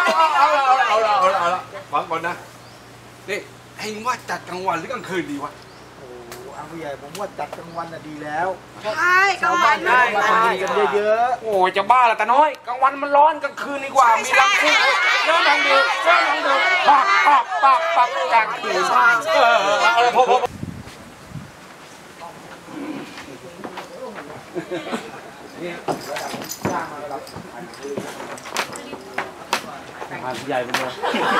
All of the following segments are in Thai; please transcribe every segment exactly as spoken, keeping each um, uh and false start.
เอาละเอาละเอาละเอาละเอาละฟังก่อนนะนี่เองว่าจัดกลางวันหรือกลางคืนดีวะโอ้อาผู้ใหญ่ผมว่าจัดกลางวันน่ะดีแล้วใช่กลางวันได้มาทำดีกันเยอะๆโอ้จะบ้าละตาน้อยกลางวันมันร้อนกลางคืนดีกว่ามีลำพูเยอะนังดูเยอะนังดูปักปักปักปักกลางคืนเออเอาละพอพอผ่านใหญ่ไปเลย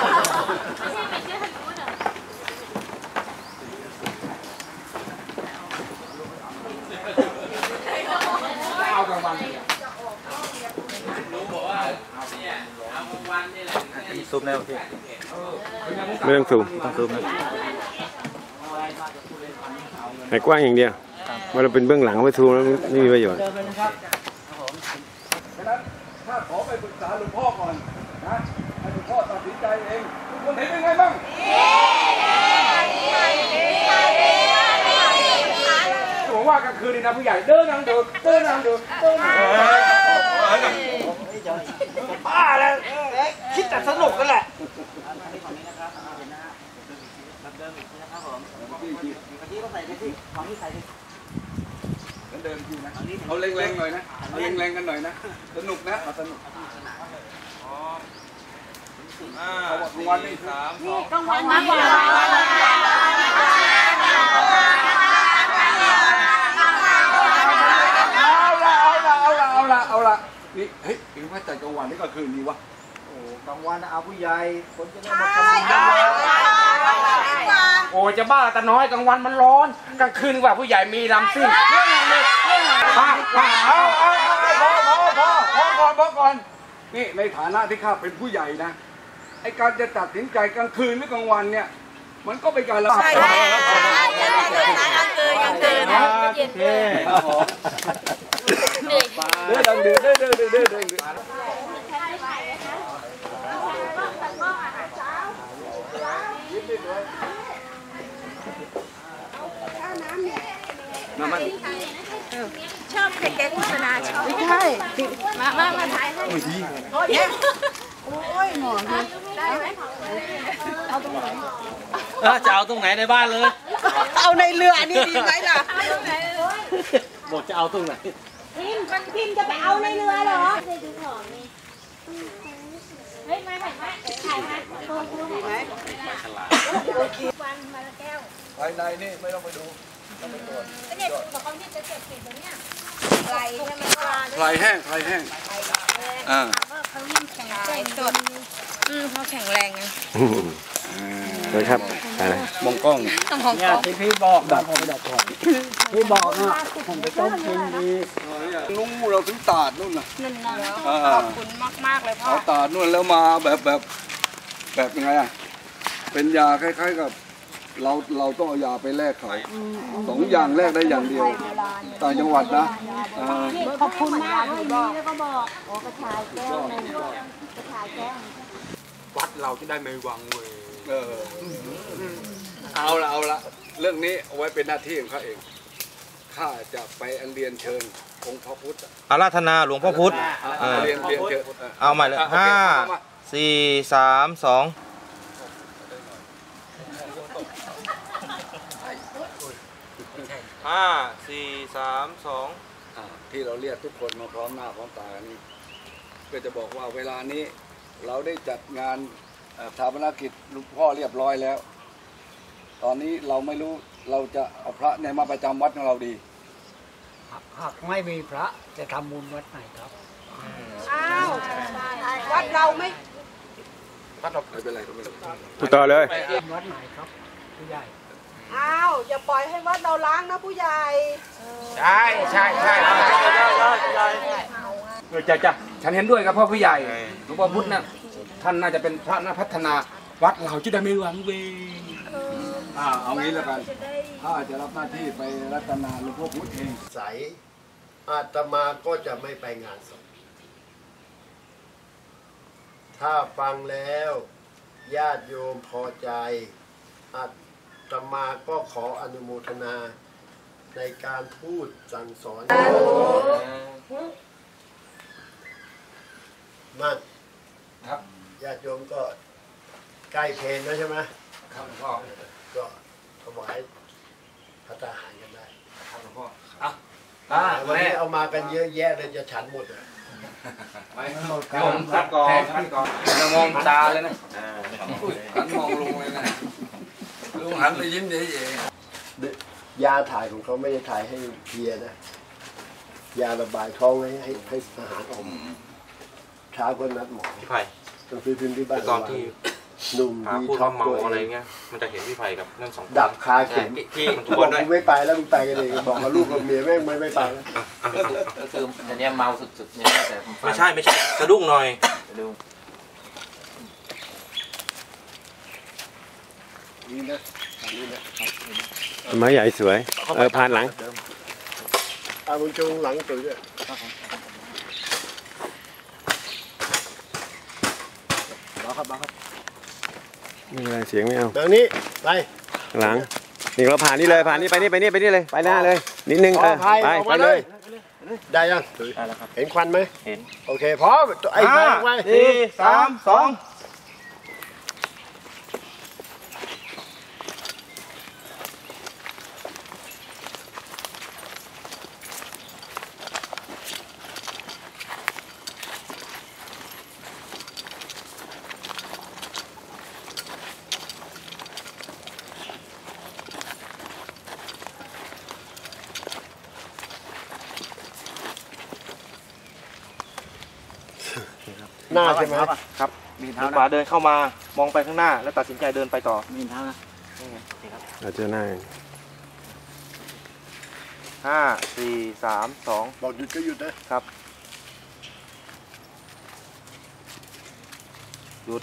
เอากลางวันรู้บอกว่าเนี่ยเอากลางวันนี่แหละซูมได้โอเคไม่ต้องซูมต้องซูมนะให้กว้างอย่างเดียวเวลาเป็นเบื้องหลังเอาไปซูมแล้วไม่มีประโยชน์ถ้าขอไปปรึกษาหลวงพ่อก่อนนะให้หลวงพ่อตัดสินใจเองคุณเห็นเป็นไงบ้างผมว่ากลางคืนนี่นะผู้ใหญ่เดินนั่งดูเดินนั่งดูเดินนั่งดูบ้าแล้วคิดแต่สนุกกันแหละเดินทีนะเอาแรงๆหน่อยนะเอาแรงๆกันหน่อยนะสนุกนะเอาสนุกกลางวันนี่สามนี่กลางวันมากกว่าเอาละเอาละเอาละเอาละเอาละนี่เฮ้ยเอ็งว่าจัดกลางวันนี่ก็คืนนี้วะโอ้กลางวันเอาผู้ใหญ่คนจะได้มาทำบุญเยอะโอ้จะบ้าตาน้อยกลางวันมันร้อนกลางคืนกว่าผู้ใหญ่มีลำซิ่งเรื่องอะไรเรื่องอะไรป้าป้าเอาเอาเอาพอพอพอพอก่อนพอก่อนนี่ในฐานะที่ข้าเป็นผู้ใหญ่นะไอการจะตัดสินใจกลางคืนหรือกลางวันเนี่ยมันก็เป็นการละใช่ใช่กลางคืนกลางคืนกลางคืนนะเย็นเลยเดือดดังเดือดเดือดเดือดเดือดเดือดเดือดน้ำมันชอบเด็กๆโฆษณาชอบใช่มามามาถ่ายให้โอ้ยดีเนี่ยโอ้ยหนอนได้ไหมเอาตรงไหนจะเอาตรงไหนในบ้านเลยเอาในเรือนี่ดีไหมล่ะบอกจะเอาตรงไหนพิมมันพิมจะไปเอาในเรือเหรอได้ดูของนี่เฮ้ยมาถ่ายมาถ่ายมาโทรโทรถ่ายไหมโอเควันมาละแก้วภายในนี่ไม่ต้องไปดูต้องไปตรวจเนี่ยบอกเขาที่จะเก็บเก็บตรงเนี้ยไพรใช่ไหมไพรแห้งไพรแห้งอ่าเขายิ่งแข็งแรงสดอืมเขาแข็งแรงไงเลยครับอะไรมองกล้องเนี่ยที่พี่บอกดับพอไปดับก่อนพี่บอกนะผมไปต้มกินดีนู้นเราถึงตาดนู่นนะนั่นนะขอบคุณมากมากเลยพ่อเอาตาดนู่นแล้วมาแบบแบบแบบยังไงอ่ะเป็นยาคล้ายๆกับเราเราต้องเอายาไปแลกเขาสองอย่างแลกได้อย่างเดียวต่างจังหวัดนะขอบคุณมากเลยแล้วก็บอกโอ้กระชายแก้วนึงกระชายแก้ววัดเราจะได้ไม่วังเวเออเอาละเอาละเรื่องนี้เอาไว้เป็นหน้าที่ของเขาเองข้าจะไปอันเรียนเชิญองค์พระพุทธอาราธนาหลวงพ่อพุธเรียนเรียนเชิญเอาใหม่เลยห้าสี่สามสองห้าสี่สามสองที่เราเรียกทุกคนมาพร้อมหน้าพร้อมตากันนี้เพื่อจะบอกว่าเวลานี้เราได้จัดงานชาปนกิจหลวงพ่อเรียบร้อยแล้วตอนนี้เราไม่รู้เราจะเอาพระเนี่ยมาประจำวัดของเราดีหากไม่มีพระจะทำบุญวัดไหนครับอ้าววัดเราไม่วัดเราไม่เป็นไรไม่เป็นไรพูดต่อเลยวัดไหนครับผู้ใหญ่อ้าวอย่าปล่อยให้วัดเราล้างนะผู้ใหญ่ใช่ใช่ใช่ใช่ใช่เออจ้ะจ้ะฉันเห็นด้วยกับพ่อผู้ใหญ่หลวงพ่อพุธนะท่านน่าจะเป็นพระนักพัฒนาวัดเราจะได้ไม่หวังเวงอ่าเอางี้แล้วกันถ้าจะรับหน้าที่ไปรัตนาหลวงพ่อพุธเองใสอาตมาก็จะไม่ไปงานศพถ้าฟังแล้วญาติโยมพอใจอาตมาก็ขออนุโมทนาในการพูดสั่งสอนนั่นญาติโยมก็ใกล้เพลแล้วใช่ไหมครับหลวงพ่อก็ถวายพระทหารกันได้ครับหลวงพ่ออ่ะอ่ะวันแม่นี้เอามากันเยอะแยะเลยจะฉันหมดเลยไปลงคัดกรองคัดกรองจะมองตาเลยนะหันมองลุงเลยนะลุงหันไปยิ้มเฉยยาถ่ายของเขาไม่ได้ถ่ายให้เพลียนะยาระบายท้องให้ให้ให้อาหารอมเช้าก็นัดหมอพี่ไผ่ต้องซื้อพิมพ์ที่บ้านตอนที่หนุ่มพาดีพูดท็อว่าปเมาตัวเออะไรเงี้ยมันจะเห็นพี่ไผ่กับนั่นสองคนดับคาเข็มที่มันทบวอน กด้วยกูไม่ไปแล้วมึงไปกันเองบอกกับลูกกับเมียแม่งไม่ไม่ไปแล้วก็คืออันเนี้ยเมาสุดๆเนี่ยแต่ผมฟังไม่ใช่ไม่ใช่สะดุ้งหน่อยดูนี่นะอันนี้นะไม้ใหญ่สวย เออผ่านหลังอาบุญจงหลังตื่นด้วยไม่เป็นไรเสียงไม่เอาทางนี้ไปหลัง นี่เราผ่านนี่เลย ผ่านนี่ไปนี่ไปนี่ไปนี่เลย ไปหน้าเลย นิดนึง เออพายไปออกไปมาเลเลย ย ได้ยังได้แล้วครับเห็นควันไหมเห็นโอเคพร้อมไอ้ไฟออกไปสี่สามสองหน้าใช่ไหมครับมีหเท้าป่านะเดินเข้ามามองไปข้างหน้า แล้วตัดสินใจเดินไปต่อมีเท้านะอาจจะหน้าห้าสี่สามสองบอกหยุดก็หยุดนะครับหยุด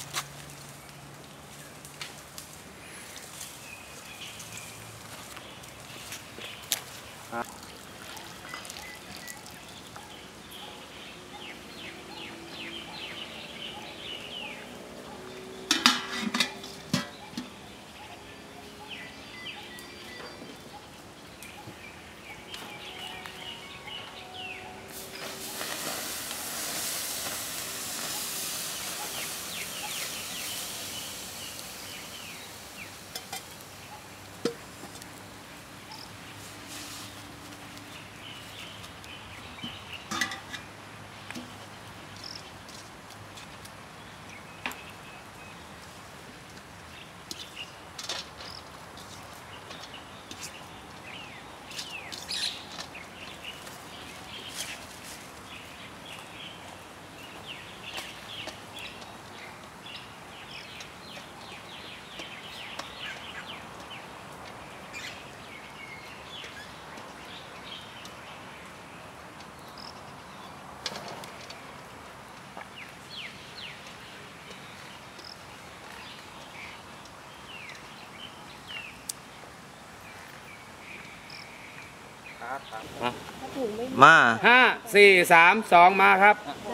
มาห้าสี่สามสองมาครับ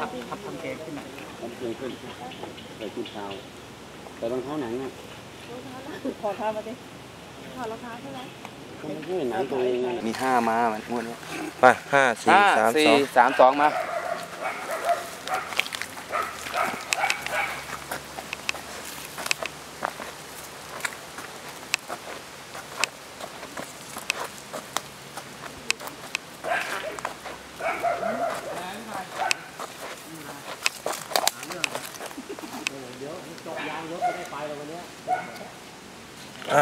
แต่รองเท้าหนังอ่ะขอเท้ามาดิขอรองเท้าใช่ไหมก็ไม่ใช่หนังตัวเองไงมีห้ามามันม้วนเนี้ยไปห้าสี่ห้าสามสสี่องสามสองมาอ่ะ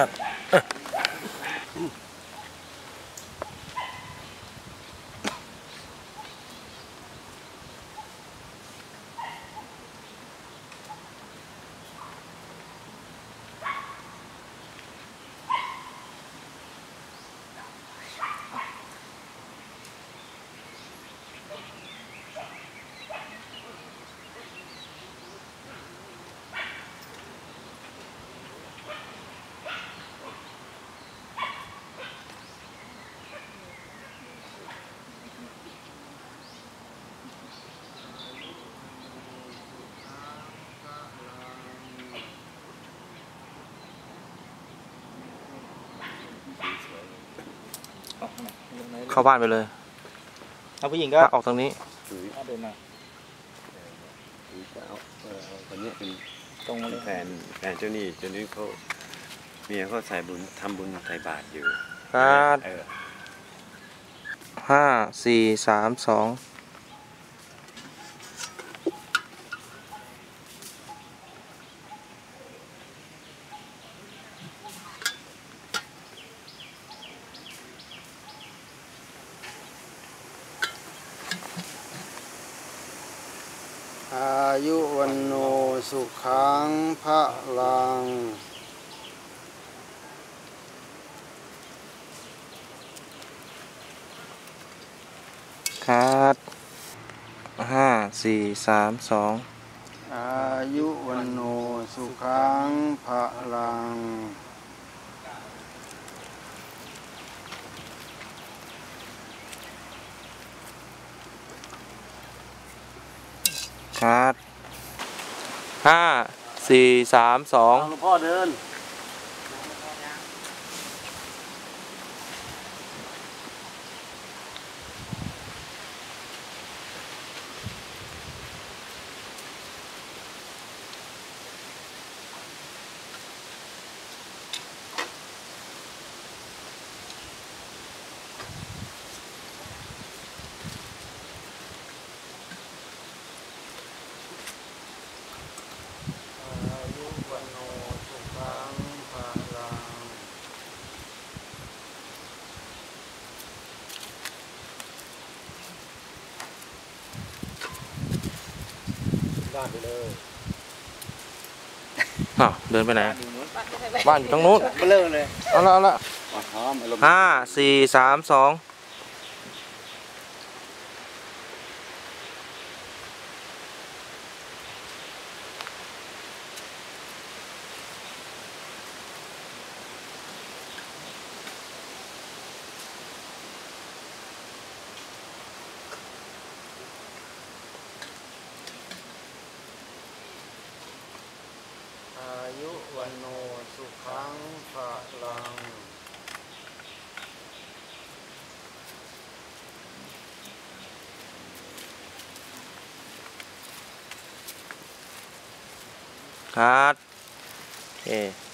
เข้าบ้านไปเลยถ้าผู้หญิงก็ออกตรงนี้เดินมาจะเอาเออเอาคนเนี่ยเป็นตรงแฟนแฟนเจ้าหนี้เจ้าหนี้เขาเมียเขาใส่บุญทำบุญใส่บาตรอยู่ครับเออห้าสี่สามสองอายุวันโนสุขังพระลังครับห้าสี่สามสองอายุวันโนสุขังพระลังครับห้าสี่สามสองหลวงพ่อเดิน อายุวันโนสุขังพระลังอ้าวเดินไปไหน บ้านอยู่ตรงนู้นเบลอเลยเอาละเอาละห้าสี่สามสองอายุวันโนสุขังพระลังครับโอเค